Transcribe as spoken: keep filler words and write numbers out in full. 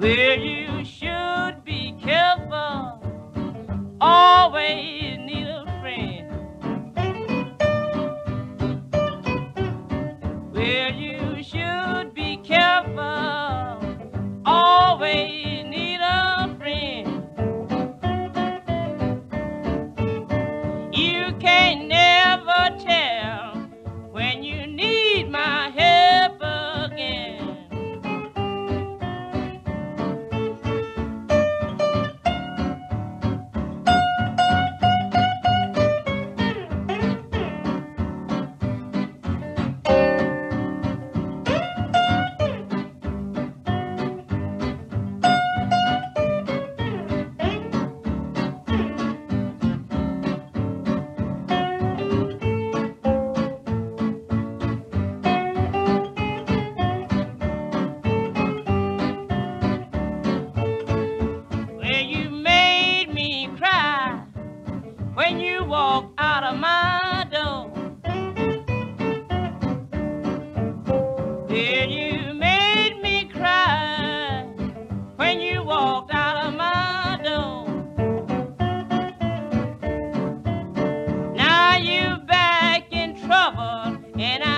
Well, you should be careful, always need a friend. Well, you should be careful, always need a friend. You can never tell when you need my help again. When you walk out of my door, then you made me cry. When you walked out of my door, now you back in trouble, and I